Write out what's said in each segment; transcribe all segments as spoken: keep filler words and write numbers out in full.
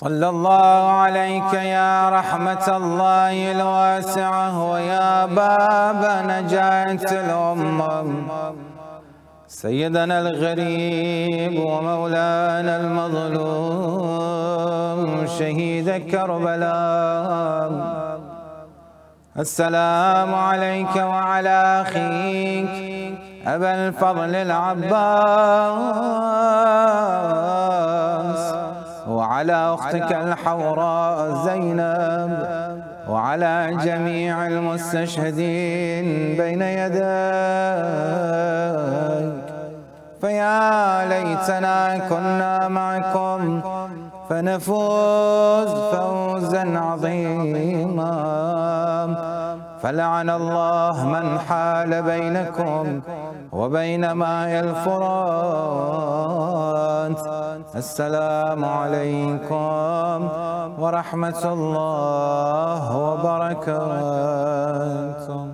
صلى الله عليك يا رحمة الله الواسعة ويا باب نجاة الأمم، سيدنا الغريب ومولانا المظلوم شهيد كربلاء. السلام عليك وعلى أخيك أبا الفضل العباس، وعلى أختك الحوراء زينب، وعلى جميع المستشهدين بين يديك. فيا ليتنا كنا معكم فنفوز فوزا عظيما. فلعن الله من حال بينكم وبين ماء الفرات. السلام عليكم ورحمة الله وبركاته.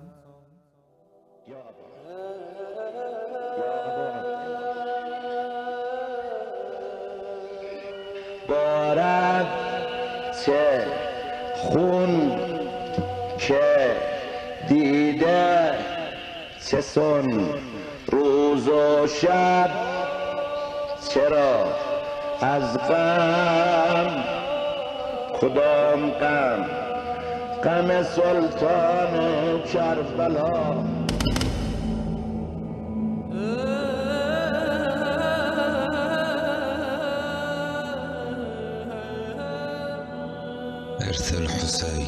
بارد چه خون که دیده، چه سن روز و شب، چرا از غم کدام غم؟ غم سلطان کربلا. ارث الحسین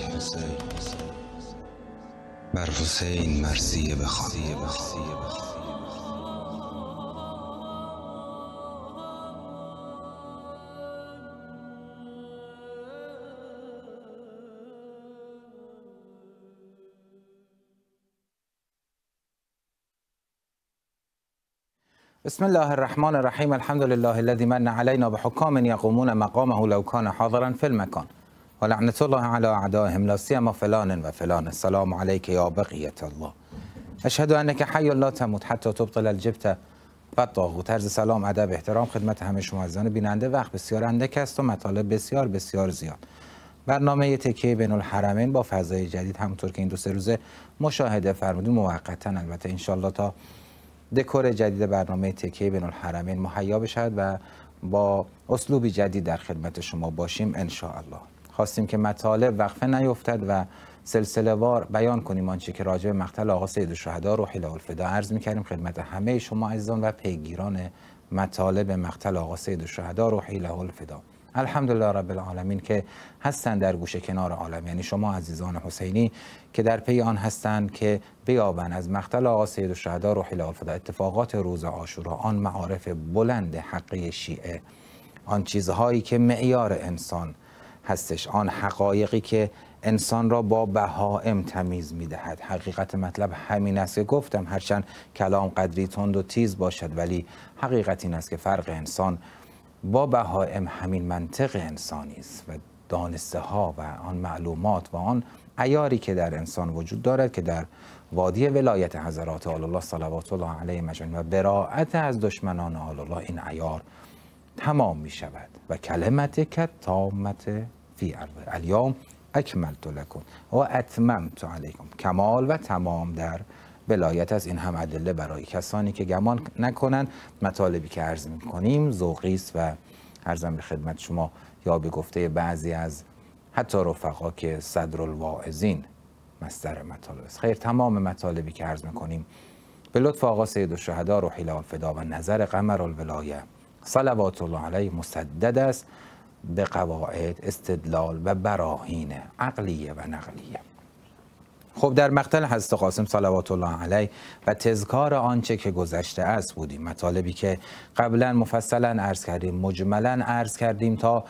بر حسین مرثیه بخوان. بسم الله الرحمن الرحیم. الحمد لله الذي من علينا بحكام يقومون مقامه لو كان حاضرا في المكان، ولعنة الله على أعدائهم لا سيما فلان وفلان. السلام عليك يا بقية الله، أشهد أنك حي لا تموت حتى تبطل الجبت والطاغوت. عرض سلام، ادب، احترام خدمت همه شما عزیزان بیننده. وقت بسیار اندک است و مطالب بسیار بسیار زیاد. برنامه تکیه بین الحرمین با فضای جدید، همونطور که این دو سه روزه مشاهده فرمودید، موقتا البته انشالله تا دکور جدید برنامه تکیه بین الحرمین مهیا بشد و با اسلوبی جدید در خدمت شما باشیم انشاءالله. خواستیم که مطالب وقفه نیفتد و سلسله وار بیان کنیم آنچه که راجع به مقتل آقا سیدالشهدا روحی له الفدا عرض می‌کردیم خدمت همه شما عزیزان و پیگیران مطالب مقتل آقا سیدالشهدا روحی له الفدا. الحمدلله رب العالمین که هستند در گوشه کنار عالم، یعنی شما عزیزان حسینی که در پی آن هستند که بیابند از مقتل آقا سیدالشهدا روحی له الفدا اتفاقات روز عاشورا، آن معارف بلند حقه شیعه، آن چیزهایی که معیار انسان هستش، آن حقایقی که انسان را با بهائم تمیز میدهد. حقیقت مطلب همین است که گفتم، هرچند کلام قدری تند و تیز باشد ولی حقیقت این است که فرق انسان با بهائم همین منطق انسانی است و دانسته ها و آن معلومات و آن عیاری که در انسان وجود دارد که در وادی ولایت حضرات آل الله صلوات الله علیهم اجمعین و براءت از دشمنان آل الله این عیار تمام می شود. و کلمتک تامت فی ارض الیوم اکملت لکم و اتممت علیکم. کمال و تمام در ولایت از این هم ادله برای کسانی که گمان نکنند مطالبی که عرض می کنیم ذوقی است و عرضم به خدمت شما یا به گفته بعضی از حتی رفقا که صدر الواعظین مصدر مطالب است. خیر، تمام مطالبی که عرض می کنیم به لطف آقا سیدالشهدا روحی له الفدا و نظر قمر الولایه صلوات الله علیه مسدد است به قواعد استدلال و براهین عقلیه و نقلیه. خب، در مقتل حضرت قاسم صلوات الله علیه و تذکار آنچه که گذشته است بودیم، مطالبی که قبلا مفصلا عرض کردیم، مجملا عرض کردیم تا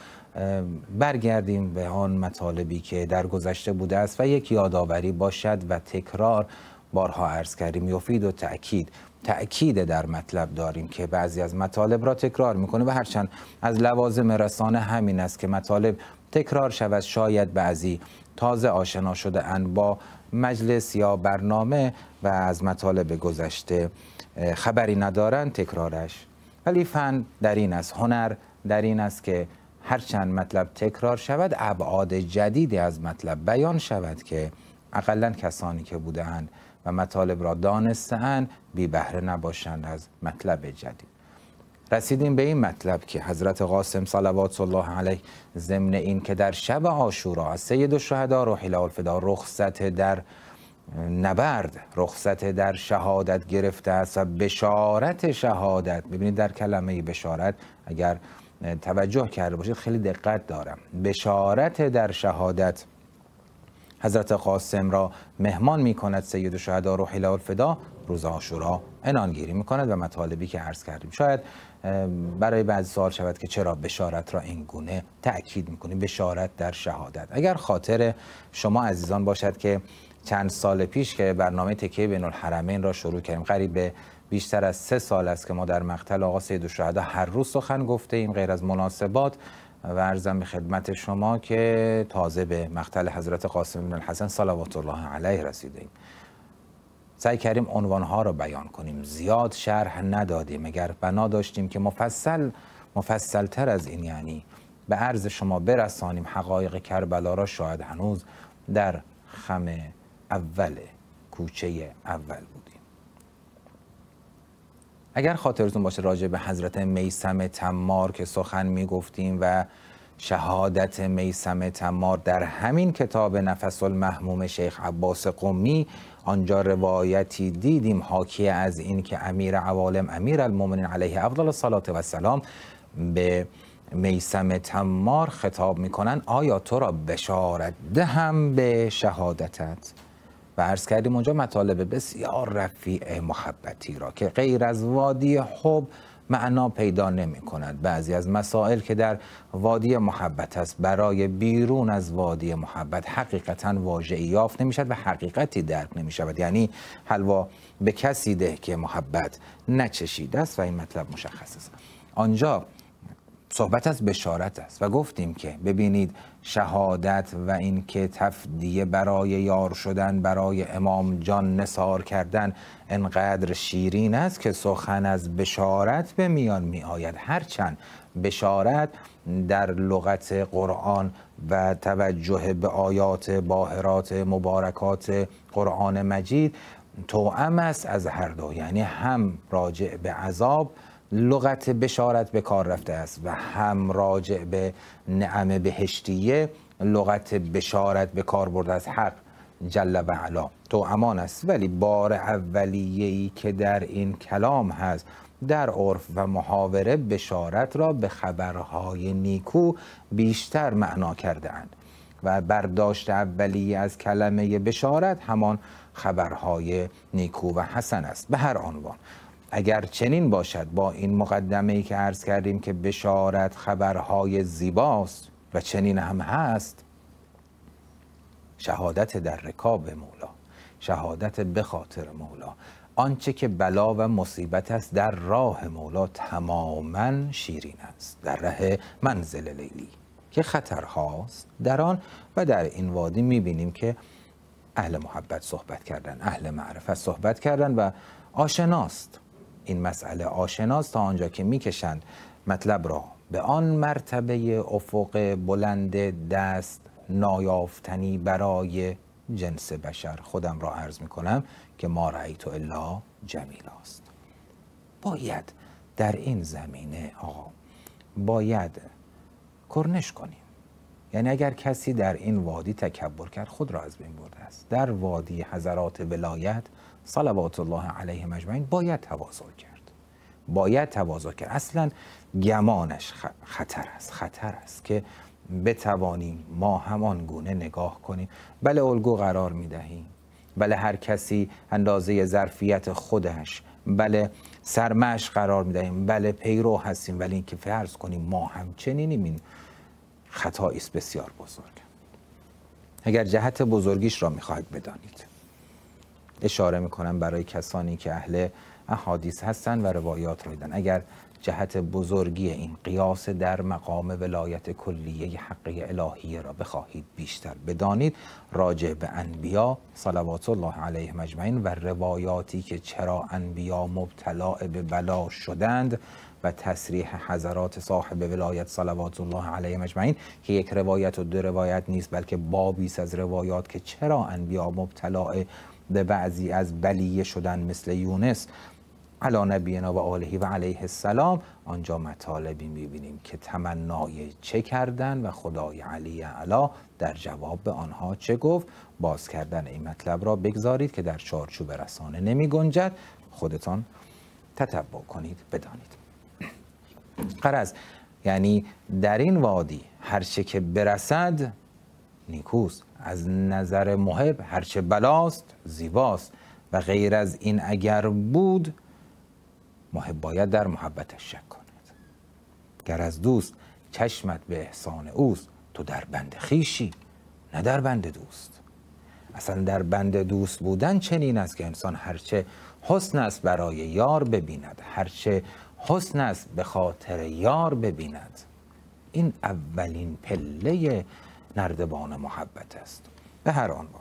برگردیم به آن مطالبی که در گذشته بوده است و یک یادآوری باشد و تکرار. بارها عرض کردیم یفید و تأکید تأکید در مطلب داریم که بعضی از مطالب را تکرار میکنه و هرچند از لوازم رسانه همین است که مطالب تکرار شود، شاید بعضی تازه آشنا شده اند با مجلس یا برنامه و از مطالب گذشته خبری ندارند تکرارش. ولی فن در این است، هنر در این است که هرچند مطلب تکرار شود ابعاد جدیدی از مطلب بیان شود که اقلا کسانی که بودند و مطالب را دانسته‌اند بی بهره نباشند از مطلب جدید. رسیدیم به این مطلب که حضرت قاسم صلوات الله علیه ضمن این که در شب عاشورا از سید الشهدا روح الله الفدا رخصت در نبرد، رخصت در شهادت گرفته است و بشارت شهادت، ببینید در کلمه بشارت اگر توجه کرده باشید خیلی دقت دارم، بشارت در شهادت حضرت قاسم را مهمان می کند سید الشهدا روح الله الفدا، روز عاشورا عنانگیری می کند و مطالبی که عرض کردیم. شاید برای بعضی سوال شود که چرا بشارت را این گونه تأکید می کنیم، بشارت در شهادت. اگر خاطر شما عزیزان باشد که چند سال پیش که برنامه تکیه بین الحرمین را شروع کردیم، قریب به بیشتر از سه سال است که ما در مقتل آقا سید الشهدا هر روز سخن گفته ایم غیر از مناسبات، و عرضم به خدمت شما که تازه به مقتل حضرت قاسم بن الحسن صلوات الله علیه رسیده ایم. سعی کردیم عنوانها را بیان کنیم، زیاد شرح ندادیم، اگر بنا داشتیم که مفصل مفصل تر از این یعنی به عرض شما برسانیم حقایق کربلا را، شاید هنوز در خم اول کوچه اول بودیم. اگر خاطرتون باشه راجع به حضرت میثم تمار که سخن می گفتیم و شهادت میثم تمار در همین کتاب نفس المهموم شیخ عباس قمی، آنجا روایتی دیدیم حاکی از این که امیر عوالم امیر المؤمنین علیه افضل الصلاة و السلام به میثم تمار خطاب میکنن آیا تو را بشارت دهم به شهادتت؟ و عرض کردیم اونجا مطالب بسیار رفیع محبتی را که غیر از وادی حب معنا پیدا نمی کند. بعضی از مسائل که در وادی محبت است برای بیرون از وادی محبت حقیقتا واژه‌ای یافت نمی شود و حقیقتی درک نمی شود. یعنی حلوا به کسی ده که محبت نچشیده است و این مطلب مشخص است. آنجا صحبت از بشارت است و گفتیم که ببینید شهادت و این که تفدیه برای یار شدن برای امام جان نثار کردن انقدر شیرین است که سخن از بشارت به میان می آید. هرچند بشارت در لغت قرآن و توجه به آیات باهرات مبارکات قرآن مجید توأم است از هر دو، یعنی هم راجع به عذاب لغت بشارت به کار رفته است و هم راجع به نعم بهشتیه لغت بشارت به کار برده است. حق جل و علا توامان است، ولی بار اولیه‌ای که در این کلام هست در عرف و محاوره بشارت را به خبرهای نیکو بیشتر معنا کرده اند و برداشت اولیه از کلمه بشارت همان خبرهای نیکو و حسن است. به هر عنوان اگر چنین باشد با این مقدمه‌ای که عرض کردیم که بشارت خبرهای زیباست و چنین هم هست، شهادت در رکاب مولا، شهادت به خاطر مولا، آنچه که بلا و مصیبت است در راه مولا تماما شیرین است. در ره منزل لیلی که خطرهاست در آن و در این وادی میبینیم که اهل محبت صحبت کردن، اهل معرفت صحبت کردن و آشناست این مسئله، آشناست تا آنجا که میکشند مطلب را به آن مرتبه افق بلند دست نایافتنی برای جنس بشر. خودم را عرض میکنم که ما رأیت الا جمیل است. باید در این زمینه آقا باید کرنش کنیم. یعنی اگر کسی در این وادی تکبر کرد خود را از بین برده است. در وادی حضرات ولایت صلوات الله علیهم اجمعین باید تواضع کرد، باید تواضع کرد. اصلا گمانش خطر است، خطر است که بتوانیم ما همان گونه نگاه کنیم. بله الگو قرار میدهیم، بله هر کسی اندازه ظرفیت خودش، بله سرمش قرار میدهیم، بله پیرو هستیم، ولی اینکه فرض کنیم ما همچنینیم، این خطایی است بسیار بزرگ. اگر جهت بزرگیش را میخواهید بدانید، اشاره میکنم برای کسانی که اهل احادیث هستند و روایات را دیدن. اگر جهت بزرگی این قیاس در مقام ولایت کلیه حق الهیه را بخواهید بیشتر بدانید، راجع به انبیا صلوات الله علیهم اجمعین و روایاتی که چرا انبیا مبتلا به بلا شدند و تصریح حضرات صاحب ولایت صلوات الله علیهم اجمعین که یک روایت و دو روایت نیست بلکه بابی است از روایات که چرا انبیا مبتلا به بعضی از بلیه شدن مثل یونس علی نبینا و آله و علیه السلام، آنجا مطالبی میبینیم که تمنای چه کردن و خدای علی اعلی در جواب به آنها چه گفت. باز کردن این مطلب را بگذارید که در چارچوب رسانه نمی گنجد، خودتان تتبع کنید بدانید. غرض یعنی در این وادی هرچه که برسد نیکوست، از نظر محب هرچه بلاست زیباست و غیر از این اگر بود محب باید در محبتش شک کند. گر از دوست چشمت به احسان اوست، تو در بند خویشی نه در بند دوست. اصلا در بند دوست بودن چنین است که انسان هرچه حسن است برای یار ببیند، هرچه حسن است به خاطر یار ببیند. این اولین پله نردبان محبت است. به هر عنوان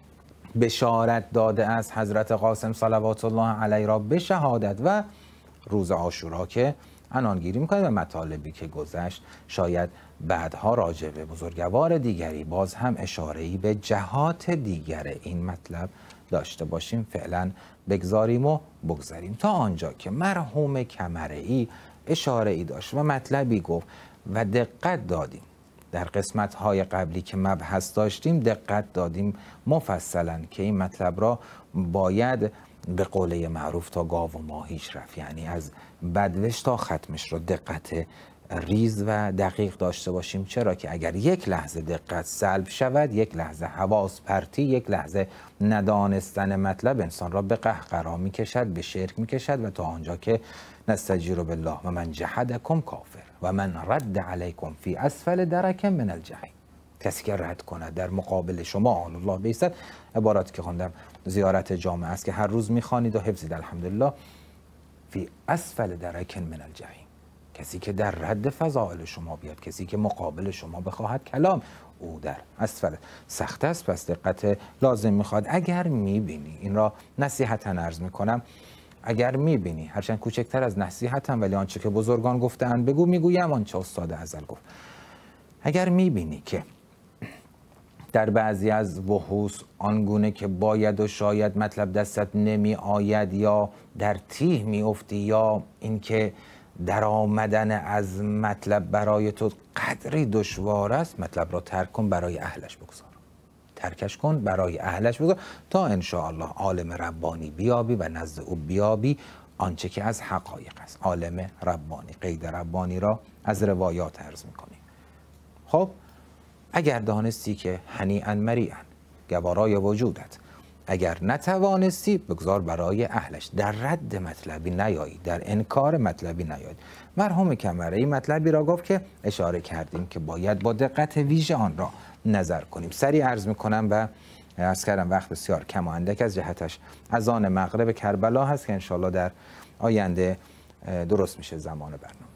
بشارت داده است حضرت قاسم صلوات الله علیه را به شهادت و روز عاشورا که عنانگیری میکنه و مطالبی که گذشت. شاید بعدها راجع به بزرگوار دیگری باز هم اشاره‌ای به جهات دیگر این مطلب داشته باشیم. فعلا بگذاریم و بگذاریم تا آنجا که مرحوم کمرئی اشاره‌ای داشت و مطلبی گفت و دقت دادیم. در قسمت‌های قبلی که مبحث داشتیم دقت دادیم مفصلا که این مطلب را باید به قوله معروف تا گاو و ماهیش رفت، یعنی از بدوش تا ختمش رو دقت ریز و دقیق داشته باشیم. چرا که اگر یک لحظه دقت سلب شود، یک لحظه حواس پرتی، یک لحظه ندانستن مطلب انسان را به قهقرا میکشد، به شرک میکشد و تا آنجا که نستجیر بالله و من جحدکم کافر و من رد علیکم فی اسفل درک من الجحیم. کسی که رد کند در مقابل شما آن الله بیستد. عباراتی که خوندم زیارت جامعه است که هر روز میخوانید و حفظید الحمدلله. فی اسفل درک من الجحیم، کسی که در رد فضائل شما بیاد، کسی که مقابل شما بخواهد کلام، او در اسفل. سخت است، پس دقت لازم میخواد. اگر میبینی، این را نصیحتا عرض میکنم، اگر میبینی هرچند کوچکتر از نصیحتم ولی آنچه که بزرگان گفتند بگو، میگویم آنچه استاد ازل گفت. اگر میبینی که در بعضی از بحوث آنگونه که باید و شاید مطلب دستت نمی آید یا در تیه می افتی یا اینکه در آمدن از مطلب برای تو قدری دشوار است، مطلب را ترک کن، برای اهلش بگذار. ترکش کن، برای اهلش بگذار تا ان شاء الله عالم ربانی بیابی و نزد او بیابی آنچه که از حقایق است. عالم ربانی، قید ربانی را از روایات عرض می‌کنیم. خب اگر دانستی که هنیئا مریئا گوارای وجودت، اگر نتوانستی بگذار برای اهلش. در رد مطلبی نیایی، در انکار مطلبی نیایی. مرحوم کمرئی مطلبی را گفت که اشاره کردیم که باید با دقت ویژه آن را نظر کنیم. سریع عرض میکنم و عرض کردم وقت بسیار کم و اندک از جهتش اذان مغرب کربلا هست که انشالله در آینده درست میشه زمان برنامه.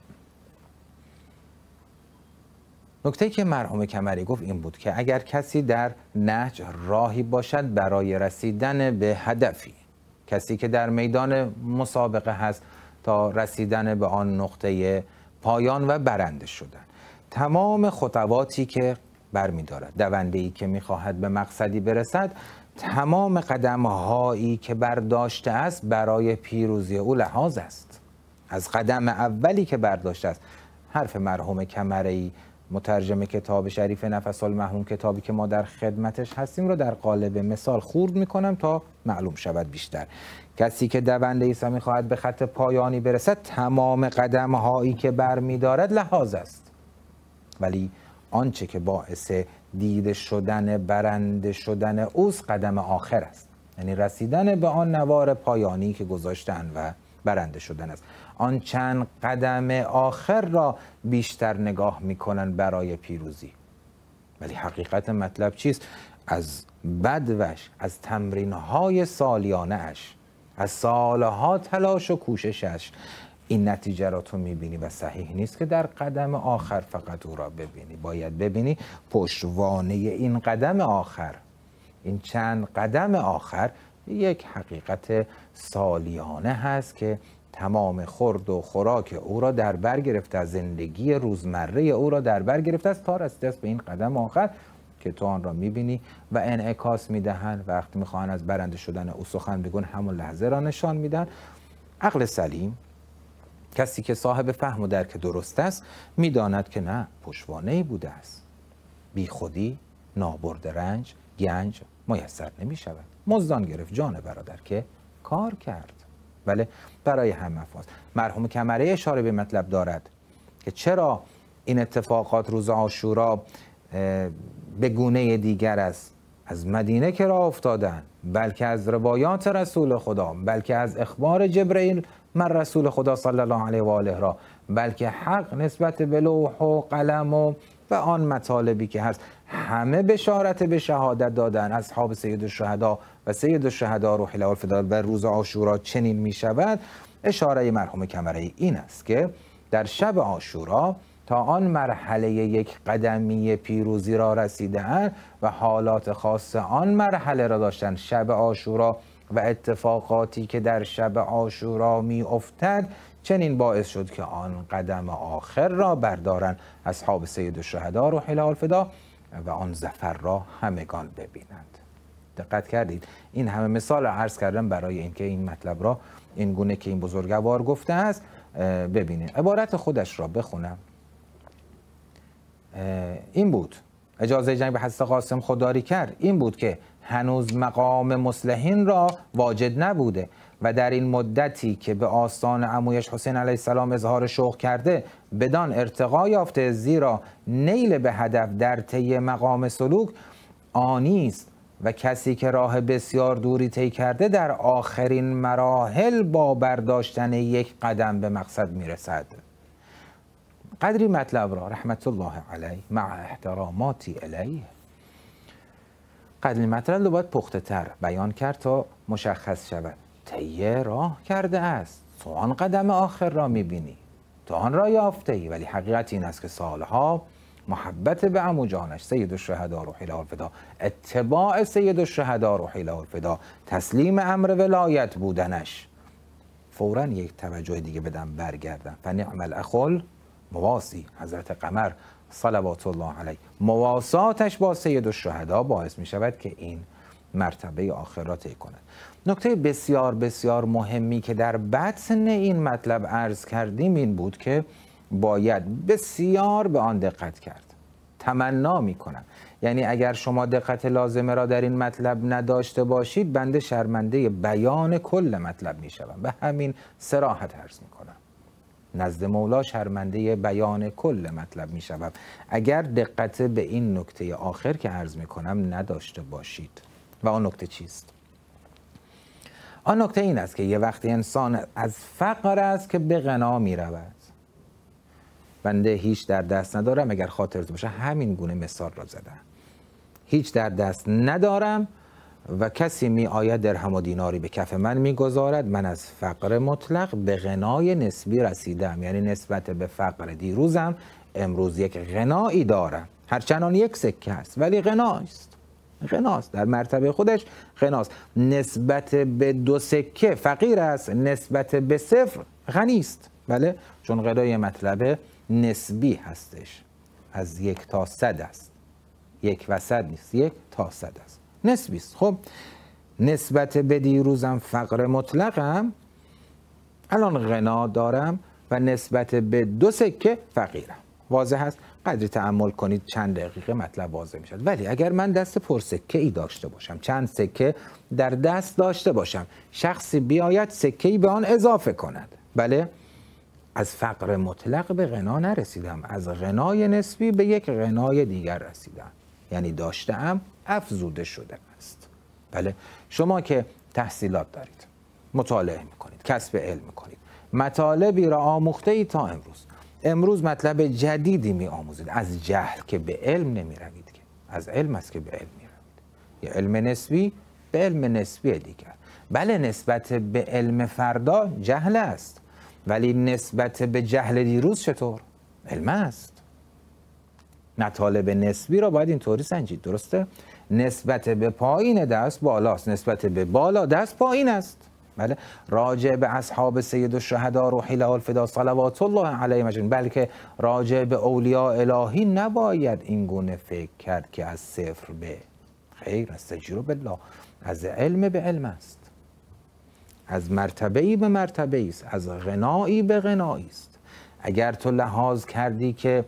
نکته که مرحوم کمرئی گفت این بود که اگر کسی در نهج راهی باشد برای رسیدن به هدفی، کسی که در میدان مسابقه هست تا رسیدن به آن نقطه پایان و برنده شدن، تمام خطواتی که برمی‌دارد، دونده‌ای که می‌خواهد به مقصدی برسد، تمام قدم‌هایی که برداشته است برای پیروزی او لحاظ است. از قدم اولی که برداشته است. حرف مرحوم کمرئی مترجم کتاب شریف نفس المحموم، کتابی که ما در خدمتش هستیم، رو در قالب مثال خورد میکنم تا معلوم شود بیشتر. کسی که دونده ایسا میخواهد به خط پایانی برسد، تمام قدم هایی که بر میدارد لحاظ است، ولی آنچه که باعث دیده شدن برنده شدن اوست قدم آخر است، یعنی رسیدن به آن نوار پایانی که گذاشتن و برنده شدن است. آن چند قدم آخر را بیشتر نگاه میکنن برای پیروزی، ولی حقیقت مطلب چیست؟ از بدوش، از تمرینهای سالیانه اش، از سالها تلاش و کوششش این نتیجه را تو میبینی و صحیح نیست که در قدم آخر فقط او را ببینی. باید ببینی پشتوانه این قدم آخر، این چند قدم آخر یک حقیقت سالیانه هست که تمام خورد و خوراک او را در بر گرفته، از زندگی روزمره او را در بر گرفته است تا رسیده است به این قدم آخر که تو آن را میبینی و انعکاس میدهند. وقتی میخواهند از برنده شدن او سخن بگن همون لحظه را نشان میدن. عقل سلیم، کسی که صاحب فهم و درک درست است، میداند که نه، پشتوانه‌ای بوده است. بی خودی، نابرد رنج، گنج میسر نمی شود. مزدان گرفت جان برادر که کار کرد. بله، برای هم مفاز. مرحوم کمره اشاره به مطلب دارد که چرا این اتفاقات روز عاشورا به گونه دیگر است از مدینه که راه افتادن، بلکه از روایات رسول خدا، بلکه از اخبار جبرئیل من رسول خدا صلی الله علیه و آله را، بلکه حق نسبت به لوح و قلم و و آن مطالبی که هست همه بشارت به شهادت دادن. اصحاب سید الشهدا و سید الشهدا روح الله الفدا بر روز عاشورا چنین می شود. اشاره مرحوم کمره این است که در شب عاشورا تا آن مرحله یک قدمی پیروزی را رسیده‌اند و حالات خاص آن مرحله را داشتن. شب عاشورا و اتفاقاتی که در شب عاشورا می افتد چنین باعث شد که آن قدم آخر را بردارن اصحاب سید الشهدا روح الله الفدا و آن ظفر را همگان ببینند. دقت کردید؟ این همه مثال عرض کردم برای اینکه این مطلب را این گونه که این بزرگوار گفته است ببینید. عبارت خودش را بخونم. این بود، اجازه جنگ به حضرت قاسم خودداری کرد، این بود که هنوز مقام مصلحین را واجد نبوده و در این مدتی که به آستان عمویش حسین علیه السلام اظهار شوق کرده بدان ارتقا یافته، زیرا نیل به هدف در طی مقام سلوک آنی است و کسی که راه بسیار دوری طی کرده در آخرین مراحل با برداشتن یک قدم به مقصد میرسد. قدری مطلب را رحمت الله علیه مع احتراماتی علیه، قدری مطلب رو باید پخته تر بیان کرد تا مشخص شود. طی راه کرده است، تو آن قدم آخر را میبینی، تو آن را یافته ای، ولی حقیقت این است که سالها محبت به عمو جانش سید الشهدا روح الله الفدا، اتباع سید الشهدا روح الله الفدا، تسلیم امر ولایت بودنش، فوراً یک توجه دیگه بدم برگردم. فنعم الاخل مواسی، حضرت قمر صلوات الله علیه، مواساتش با سید الشهدا باعث می شود که این مرتبه آخر را طی کند. نکته بسیار بسیار مهمی که در بطن این مطلب عرض کردیم این بود که باید بسیار به آن دقت کرد. تمنا می کنم، یعنی اگر شما دقت لازمه را در این مطلب نداشته باشید بنده شرمنده بیان کل مطلب می شوم. به همین صراحت عرض می کنم، نزد مولا شرمنده بیان کل مطلب می شوم اگر دقت به این نکته آخر که عرض می کنم نداشته باشید. و آن نکته چیست؟ آن نکته این است که یه وقتی انسان از فقر است که به غنا می رود. بنده هیچ در دست ندارم، اگر خاطرت باشه همین گونه مثال را زدم. هیچ در دست ندارم و کسی می آید درهم و دیناری به کف من می گذارد، من از فقر مطلق به غنای نسبی رسیدم، یعنی نسبت به فقر دیروزم امروز یک غنایی دارم، هرچنان یک سکه است ولی غناست، غناست در مرتبه خودش غناست. نسبت به دو سکه فقیر است، نسبت به صفر غنی است. بله، چون غنای مطلب نسبی هستش، از یک تا صد است، یک و صد نیست، یک تا صد است، نسبی است. خب نسبت به دیروزم فقر مطلقم، الان غنا دارم و نسبت به دو سکه فقیرم. واضح است؟ قدری تأمل کنید چند دقیقه مطلب واضح می شد. ولی اگر من دست پر سکه ای داشته باشم، چند سکه در دست داشته باشم، شخصی بیاید سکه ای به آن اضافه کند، بله، از فقر مطلق به غنا نرسیدم، از غنای نسبی به یک غنای دیگر رسیدم، یعنی داشتم افزوده شده است. بله، شما که تحصیلات دارید، مطالعه میکنید، کسب علم میکنید، مطالبی را آموخته ای تا امروز، امروز مطلب جدیدی می آموزید، از جهل که به علم نمی روید، که از علم است که به علم می روید، یا علم نسبی به علم نسبی دیگر. بله نسبت به علم فردا جهل است، ولی نسبت به جهل دیروز چطور؟ علم است. مطالب نسبی را باید اینطوری سنجید، درسته؟ نسبت به پایین دست بالاست، نسبت به بالا دست پایین است. بله راجع به اصحاب سید الشهدا روحی له الفدا صلوات الله علیه مجمعین، بلکه راجع به اولیاء الهی نباید این گونه فکر کرد که از صفر به خیر، استجیروا بالله، از علم به علم است، از مرتبه‌ای به مرتبه‌ای است، از غنایی به غنایی است. اگر تو لحاظ کردی که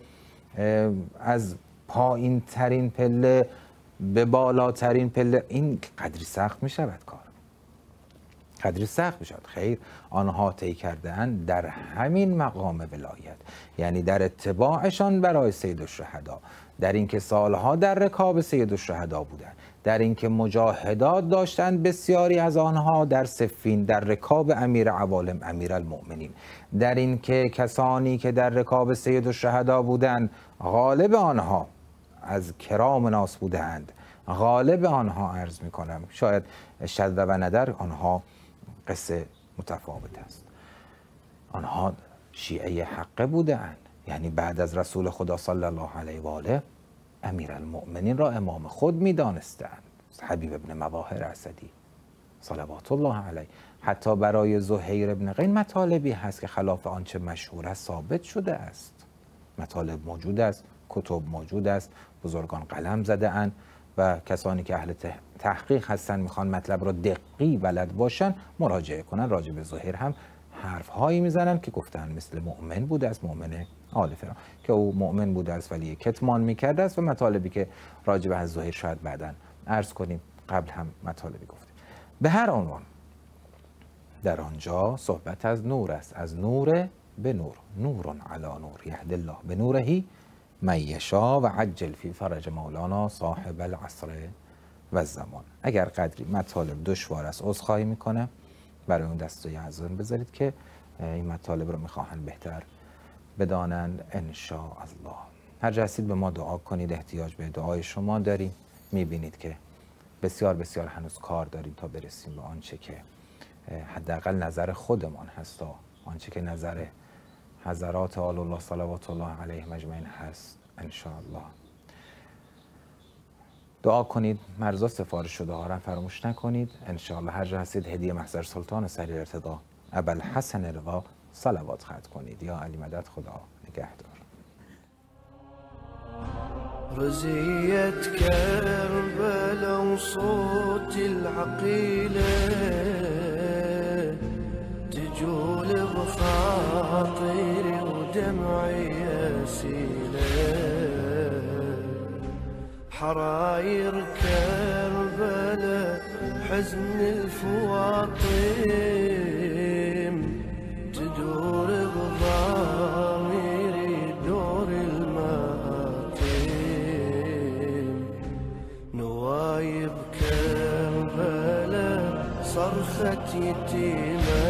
از پایین ترین پله به بالاترین پله، این قدری سخت می شود کار، قدری سخت می شود. خیر، آنها طی کرده‌اند در همین مقام ولایت، یعنی در اتباعشان برای سید الشهدا، در اینکه سالها در رکاب سید الشهدا بودند، در اینکه مجاهدات داشتند بسیاری از آنها در صفین در رکاب امیر عوالم امیر المؤمنین، در اینکه کسانی که در رکاب سید الشهدا بودند غالب آنها از کرام ناس بودند، غالب آنها عرض می کنم شاید شد و ندر آنها قصه متفاوت است. آنها شیعه حقه بودند، یعنی بعد از رسول خدا صلی الله علیه و آله امیر المؤمنین را امام خود می دانستند، حبیب ابن مظاهر اسدی صلوات الله علیه. حتی برای زهیر ابن قین مطالبی هست که خلاف آنچه مشهور است ثابت شده است. مطالب موجود است، کتب موجود است، بزرگان قلم زده اند و کسانی که اهل تحقیق هستند میخوان مطلب را دقیق بلد باشن مراجعه کنن. راجع به زهیر هم حرف هایی میزنن که گفتن مثل مؤمن بوده است، مؤمن آل فرعون که او مؤمن بوده است ولی کتمان میکرده است، و مطالبی که راجع به زهیر شاید بعداً عرض کنیم، قبل هم مطالبی گفتیم. به هر عنوان در آنجا صحبت از نور است، از نور به نور، نور علی نور یهدی الله به نوره من یشاء و عجل فی فرج مولانا صاحب العصر و زمان. اگر قدری مطالب دشوار است عذرخواهی میکنم، برای اون دسته عزیزان بذارید که این مطالب رو میخواهند بهتر بدانند ان شاء الله. هر جا هستید به ما دعا کنید، احتیاج به دعای شما داریم. میبینید که بسیار بسیار هنوز کار داریم تا برسیم به آنچه که حداقل نظر خودمان هست، آنچه که نظر حضرات آل الله صلوات الله علیه مجمعین هست ان شاء الله. دعا کنید، مرزا سفارش شده ها را فراموش نکنید ان شاء الله. هر جا هستید هدیه محضر سلطان سریر ارتضا ابوالحسن رضا صلوات خط کنید. یا علی مدد، خدا نگهدار. رزيت كربلا وصوت العقيلة تجول بخاطري ودمعي يسيلة، حراير كربلا حزن الفواطم تدور بضاميري دور المآتم، نوايب كربلا صرخة يتيمة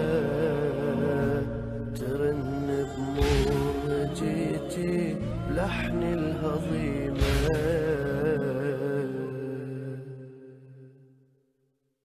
ترن بموجتي لحن الهضيمة.